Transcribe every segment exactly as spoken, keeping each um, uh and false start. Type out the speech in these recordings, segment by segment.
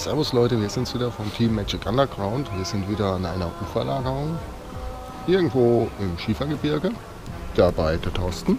Servus Leute, wir sind wieder vom Team Magic Underground. Wir sind wieder an einer Uferlagerung. Irgendwo im Schiefergebirge. Dabei der Thorsten.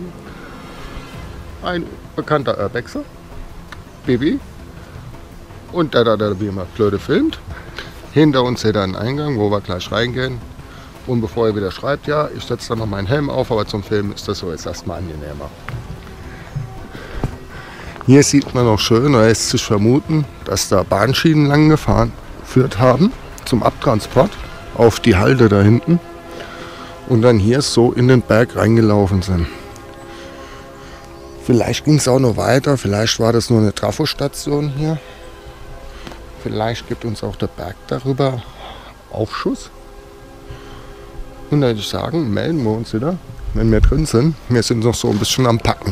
Ein bekannter Urbexer. Bibi. Und der da, der wie immer Flöte filmt. Hinter uns seht ihr einen Eingang, wo wir gleich reingehen. Und bevor ihr wieder schreibt, ja, ich setze dann noch meinen Helm auf, aber zum Filmen ist das so jetzt erstmal angenehmer. Hier sieht man noch schön, da lässt sich vermuten, dass da Bahnschienen lang gefahren geführt haben zum Abtransport auf die Halde da hinten und dann hier so in den Berg reingelaufen sind. Vielleicht ging es auch noch weiter, vielleicht war das nur eine Trafostation hier. Vielleicht gibt uns auch der Berg darüber Aufschuss. Und dann würde ich sagen, melden wir uns wieder, wenn wir drin sind. Wir sind noch so ein bisschen am Packen.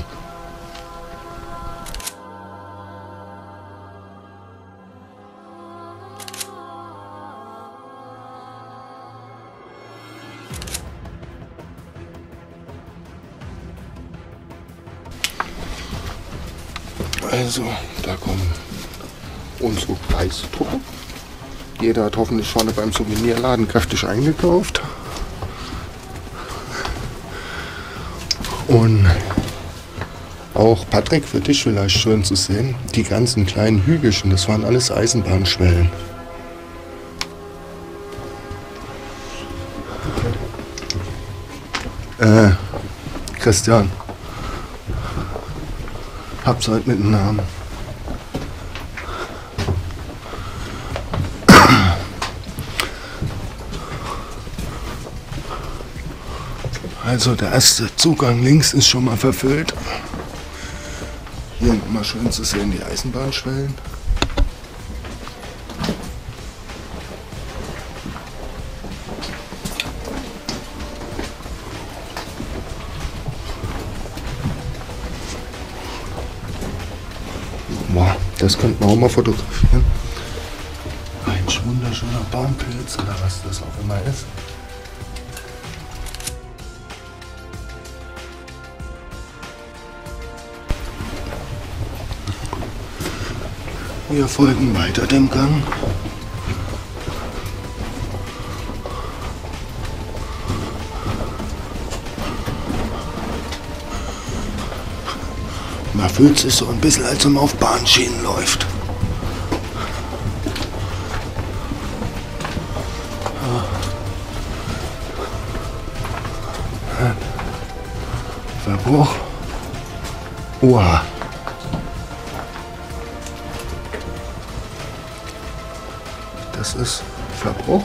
Also, da kommen unsere Reisetruppe. Jeder hat hoffentlich vorne beim Souvenirladen kräftig eingekauft. Und auch Patrick, für dich vielleicht schön zu sehen, die ganzen kleinen Hügelchen, das waren alles Eisenbahnschwellen. Äh, Christian. Hab's heute mit dem Namen. Also der erste Zugang links ist schon mal verfüllt. Hier nochmal schön zu sehen die Eisenbahnschwellen. Das könnte man auch mal fotografieren. Ein wunderschöner Baumpilz oder was das auch immer ist. Wir folgen weiter dem Gang. Man fühlt sich so ein bisschen, als ob man auf Bahnschienen läuft. Verbruch. Oha. Das ist Verbruch.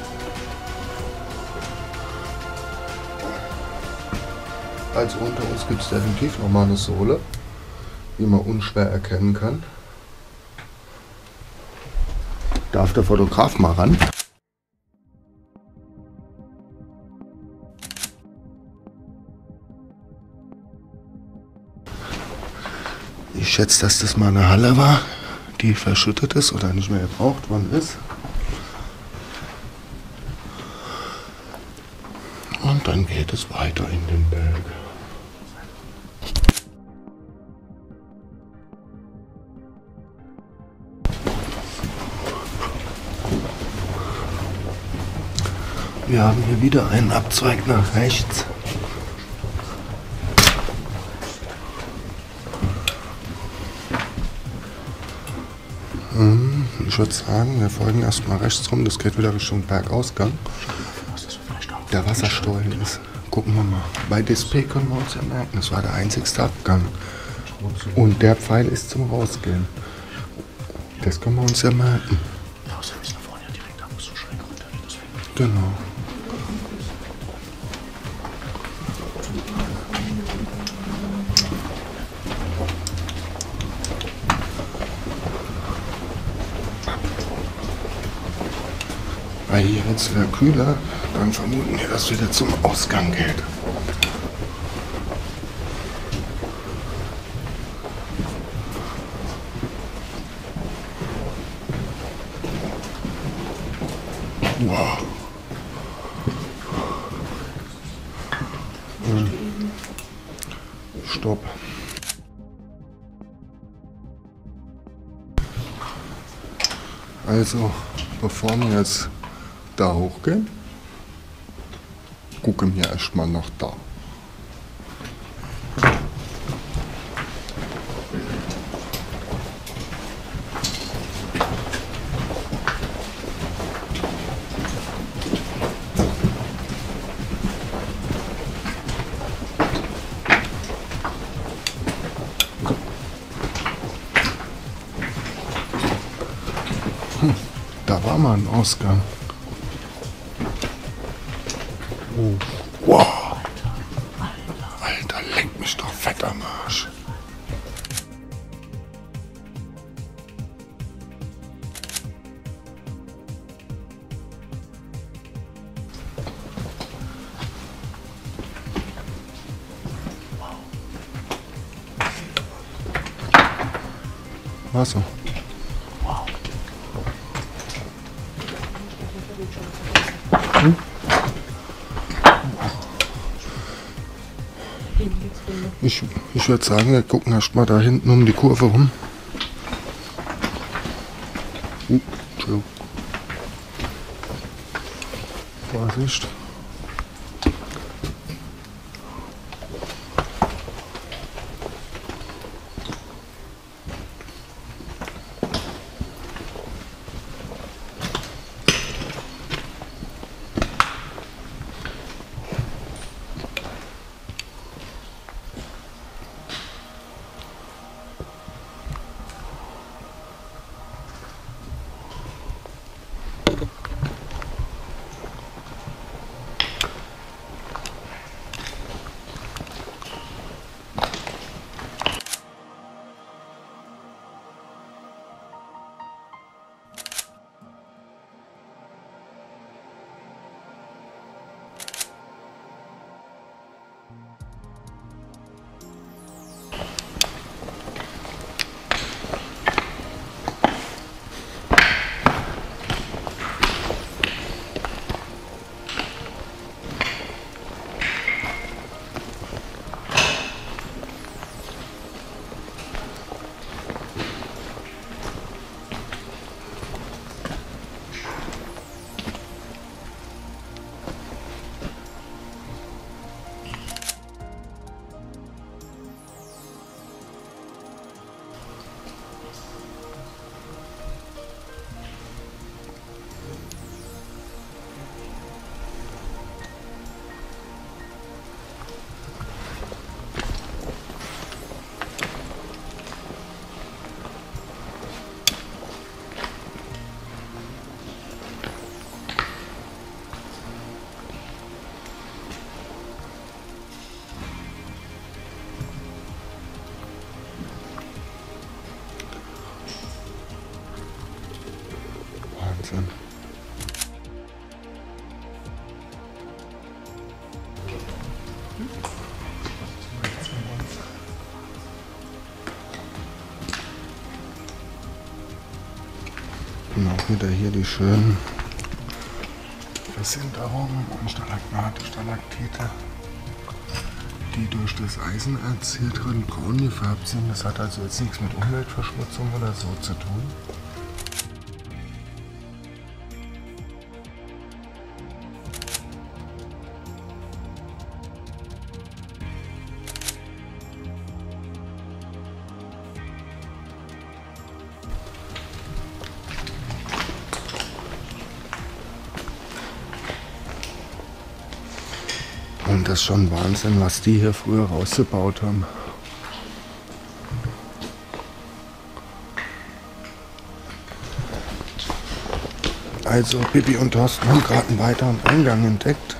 Also unter uns gibt es definitiv nochmal eine Sohle, die man unschwer erkennen kann. Darf der Fotograf mal ran? Ich schätze, dass das mal eine Halle war, die verschüttet ist oder nicht mehr gebraucht worden ist. Und dann geht es weiter in den Berg. Wir haben hier wieder einen Abzweig nach rechts. Ich würde sagen, wir folgen erstmal rechts rum. Das geht wieder Richtung Bergausgang. Der Wasserstollen ist. Gucken wir mal. Bei Display können wir uns ja merken, das war der einzigste Abgang. Und der Pfeil ist zum Rausgehen. Das können wir uns ja merken. Genau. Weil hier jetzt wieder kühler, dann vermuten wir, dass es wieder zum Ausgang geht. Wow. Stopp. Also, bevor wir jetzt da hochgehen, gucken wir erstmal nach da. Hm, da war mal ein Ausgang. Oh. Wow. Alter, leck mich doch fett am Arsch. Wasser. Wow. Hm? Ich, ich würde sagen, wir gucken erst mal da hinten um die Kurve rum. Uh, Entschuldigung. Vorsicht. Wahnsinn. Und auch wieder hier die schönen Versinterungen und Stalagmate, Stalaktite, die durch das Eisenerz hier drin braun gefärbt sind. Das hat also jetzt nichts mit Umweltverschmutzung oder so zu tun. Und das ist schon Wahnsinn, was die hier früher rausgebaut haben. Also Bibi und Thorsten haben gerade einen weiteren Eingang entdeckt.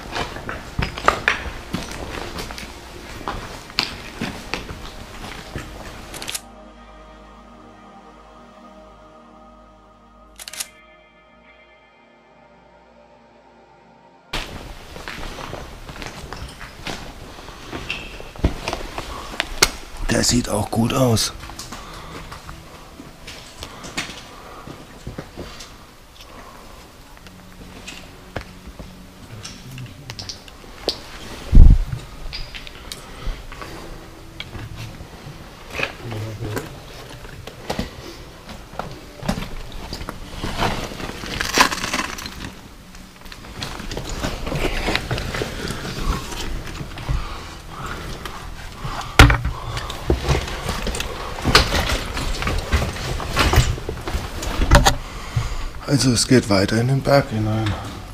Der sieht auch gut aus. Also es geht weiter in den Berg hinein.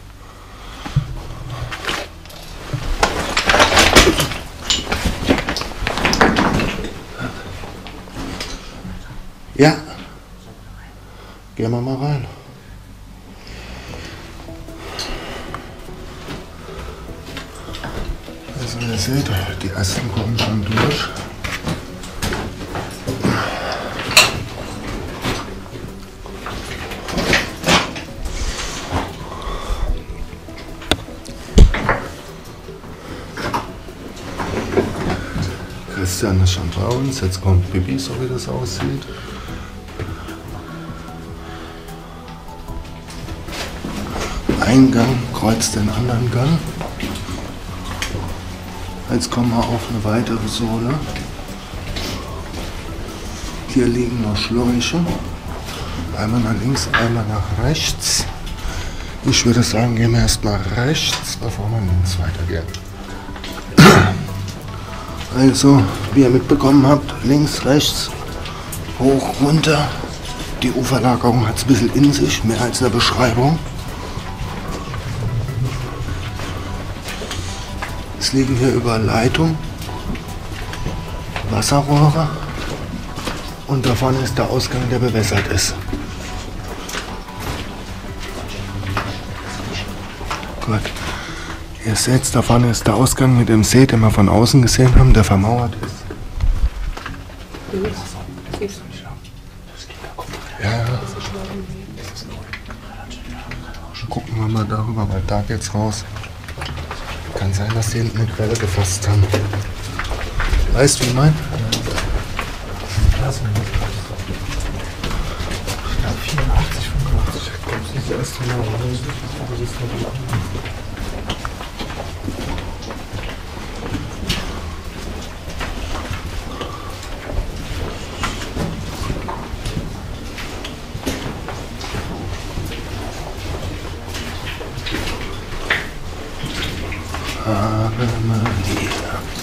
Ja, gehen wir mal rein. Also ihr seht, die ersten kommen schon durch. Christian ist schon bei uns, jetzt kommt Bibi, so wie das aussieht. Ein Gang kreuzt den anderen Gang. Jetzt kommen wir auf eine weitere Sohle. Hier liegen noch Schläuche. Einmal nach links, einmal nach rechts. Ich würde sagen, gehen wir erstmal rechts, bevor wir links weitergehen. Also, wie ihr mitbekommen habt, links, rechts, hoch, runter. Die Uferlagerung hat es ein bisschen in sich, mehr als eine Beschreibung. Es liegen hier überall Leitungen, Wasserrohre und da vorne ist der Ausgang, der bewässert ist. Gut. Ihr seht, da vorne ist der Ausgang mit dem See, den wir von außen gesehen haben, der vermauert ist. Ja, ja. Gucken wir mal darüber, weil da geht's raus. Kann sein, dass die hinten eine Quelle gefasst haben. Weißt du, wie ich meine? Ich glaube vierundachtzig, fünfundachtzig. Das ist das erste Mal. Das ist Ave Maria.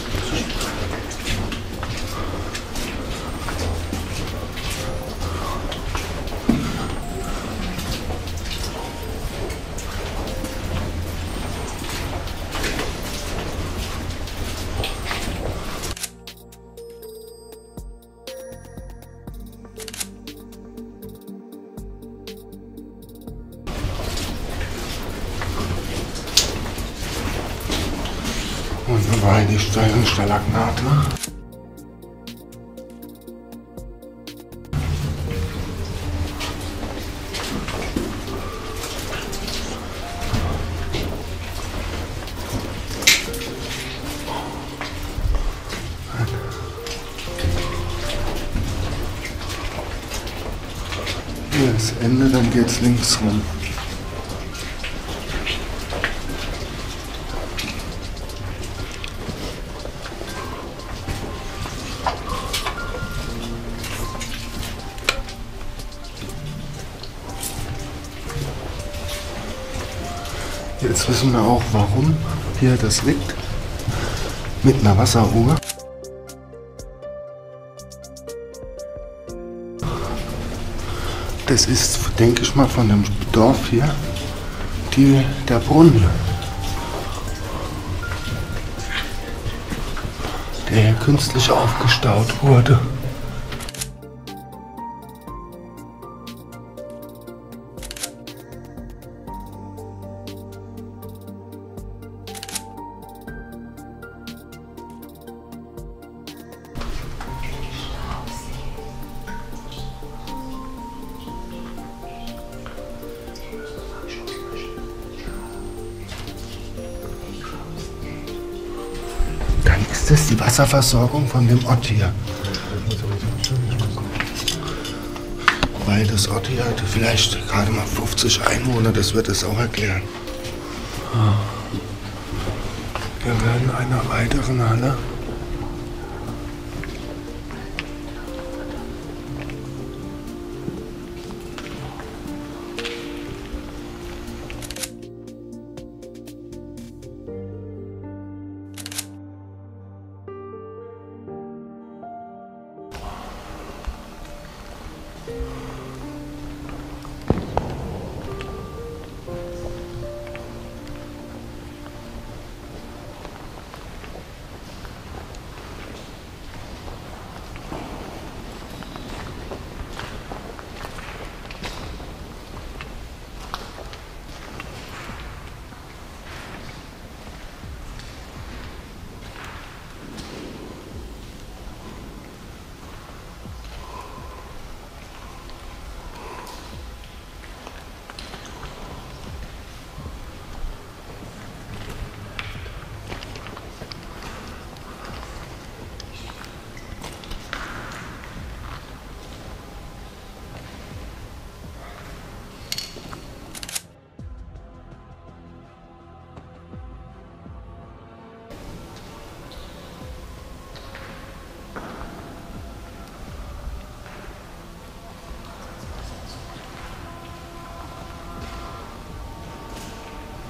Und dabei die steilen Stalagnate. Hier ist Ende, dann geht's links rum. Jetzt wissen wir auch, warum hier das liegt. Mit einer Wasseruhr. Das ist, denke ich mal, von dem Dorf hier die, der Brunnen, der hier künstlich aufgestaut wurde. Das ist die Wasserversorgung von dem Ort hier. Weil das Ort hier hat vielleicht gerade mal fünfzig Einwohner, das wird es auch erklären. Wir werden einer weiteren Halle.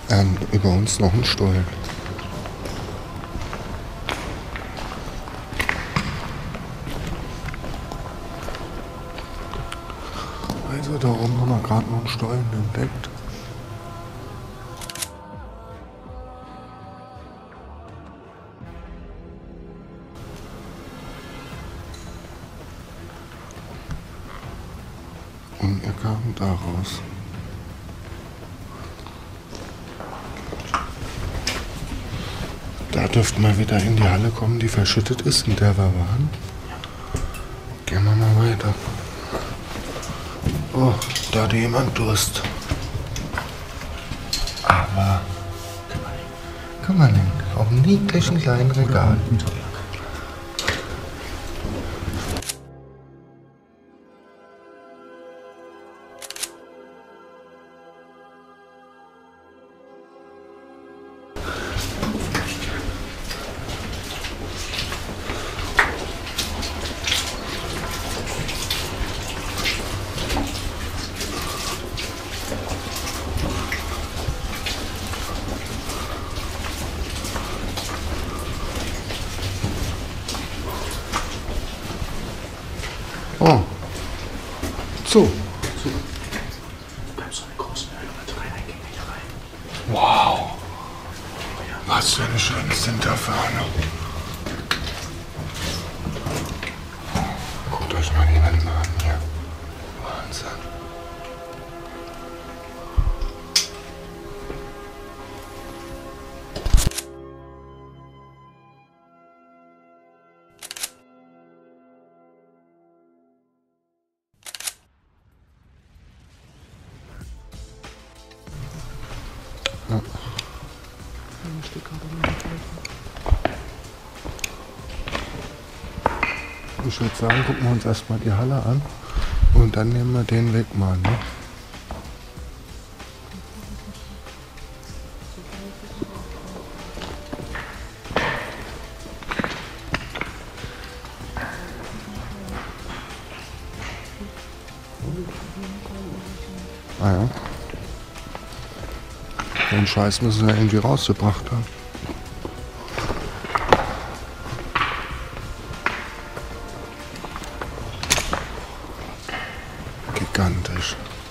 Ähm, über uns noch ein Stollen. Also da oben haben wir gerade noch einen Stollen entdeckt. Und er kam da raus. Da dürften wir wieder in die Halle kommen, die verschüttet ist, in der wir waren. Gehen wir mal weiter. Oh, da hat jemand Durst. Aber, guck mal, auf einem niedlichen kleinen Regal. Oh. So. Wow. Was für eine schöne Sinterfahne. Guckt euch mal die Wände an hier. Wahnsinn. Ja. Ich würde sagen, gucken wir uns erstmal die Halle an und dann nehmen wir den Weg mal, ne? Ah ja. Den Scheiß müssen wir irgendwie rausgebracht haben. Gigantisch.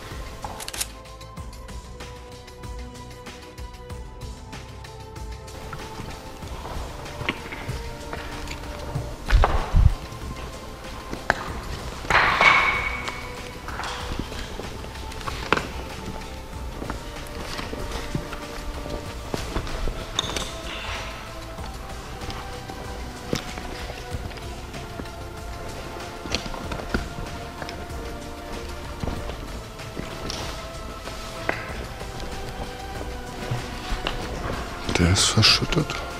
Der ist verschüttet.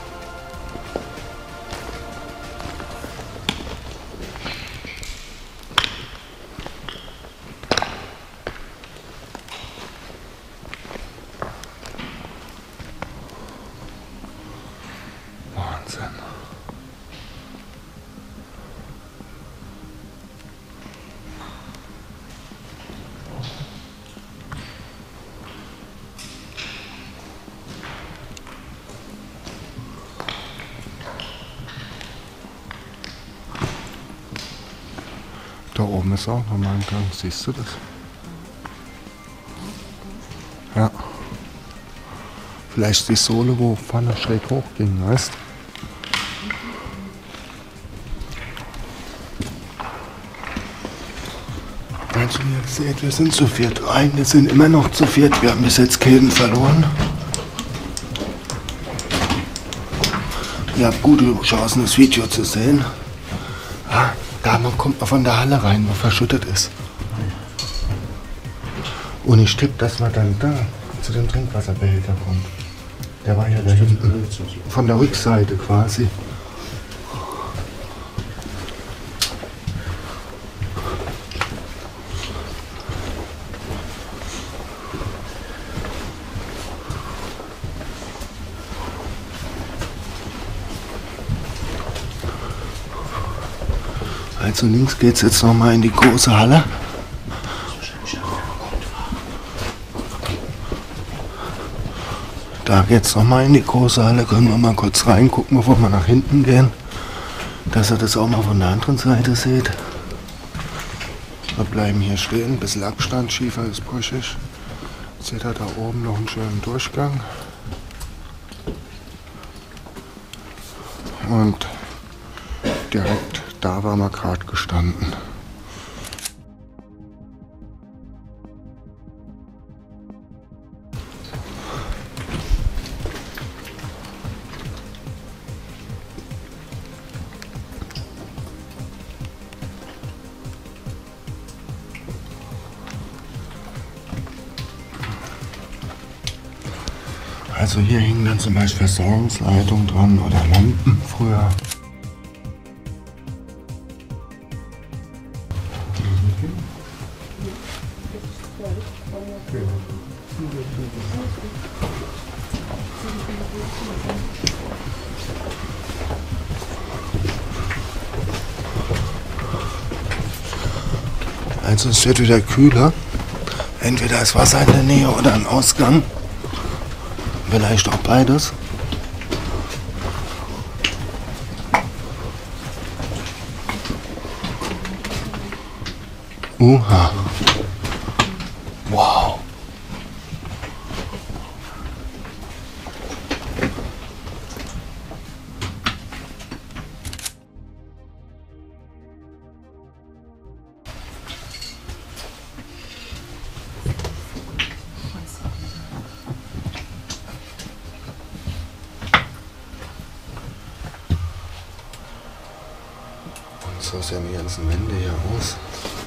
Wahnsinn. Da oben ist auch nochmal ein Gang, siehst du das? Ja. Vielleicht die Sohle, wo Pfanne schräg hoch ging, weißt du? Also ihr seht, wir sind zu viert. Nein, wir sind immer noch zu viert. Wir haben bis jetzt keinen verloren. Ihr habt gute Chancen, das Video zu sehen. Ah, da kommt man von der Halle rein, wo verschüttet ist. Und ich tippe, dass man dann da zu dem Trinkwasserbehälter kommt. Der war ja da hinten. Von der Rückseite quasi. Also links geht's jetzt noch mal in die große Halle. Da geht's nochmal in die große Halle. Können wir mal kurz reingucken, bevor wir nach hinten gehen. Dass ihr das auch mal von der anderen Seite seht. Wir bleiben hier stehen. Ein bisschen Abstand. Schiefer ist brüchig. Seht ihr da oben noch einen schönen Durchgang. Und direkt da waren wir gerade gestanden. Also hier hingen dann zum Beispiel Versorgungsleitungen dran oder Lampen früher. Also es wird wieder kühler. Entweder ist Wasser in der Nähe oder ein Ausgang. Vielleicht auch beides. Uha. Wow. So sehen die ganzen Wände hier aus.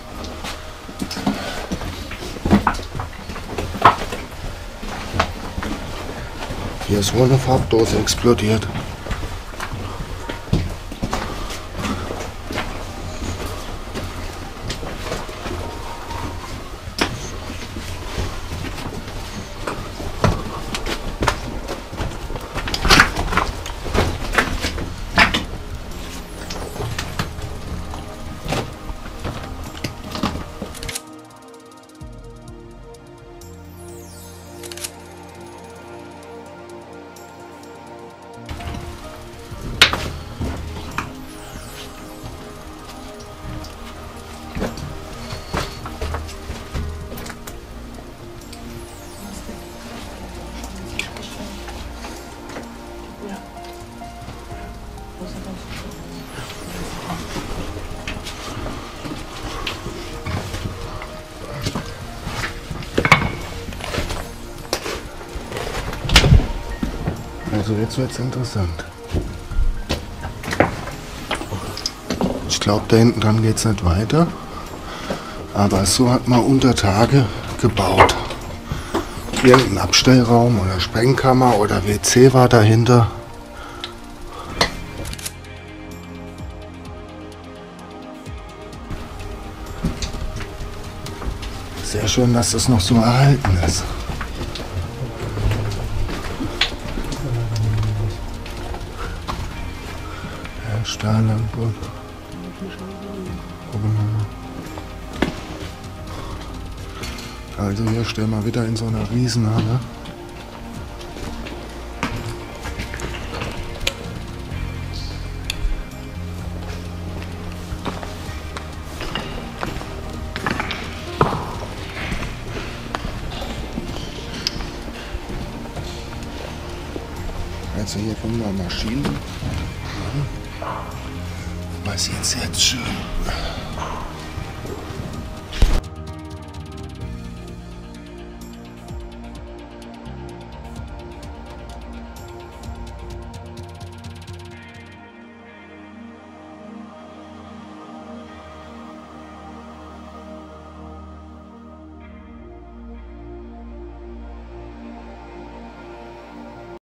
Hier ist wohl eine Farbdose explodiert. Also jetzt wird es interessant. Ich glaube, da hinten dran geht es nicht weiter. Aber so hat man unter Tage gebaut. Irgendein Abstellraum oder Sprengkammer oder W C war dahinter. Sehr schön, dass das noch so erhalten ist. Ja, Stahllampe. Gucken wir mal. Also hier stehen wir wieder in so einer Riesenhalle. Also hier kommen wir Maschinen. Was jetzt jetzt schön.